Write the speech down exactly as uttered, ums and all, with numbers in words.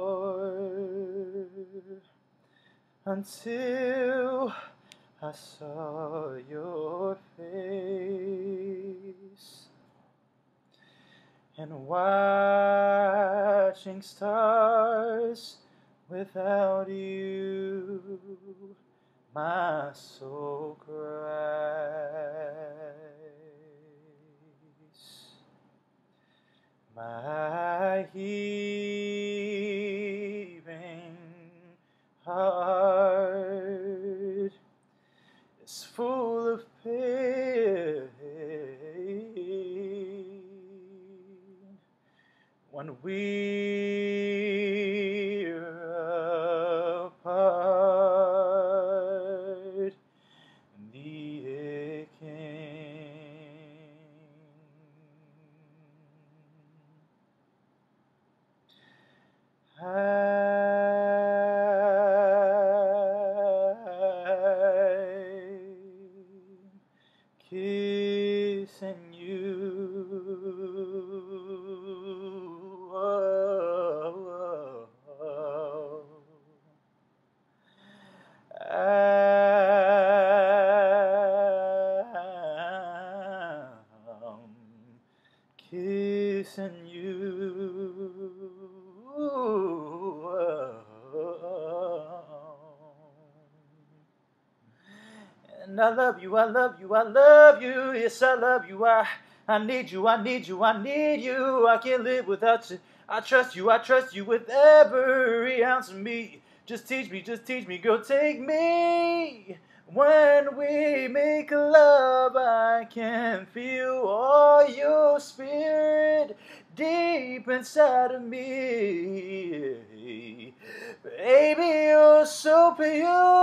until I saw your face, and watching stars without you, my soul cries. My heaving heart is full of pain when we're apart. The aching I'm kissing you. Oh, oh, oh. I'm kissing you. And I love you, I love you, I love you. Yes, I love you. I, I need you, I need you, I need you. I can't live without you. I trust you, I trust you with every ounce of me. Just teach me, just teach me, girl, take me. When we make love, I can feel all your spirit deep inside of me. Baby, you're so pure.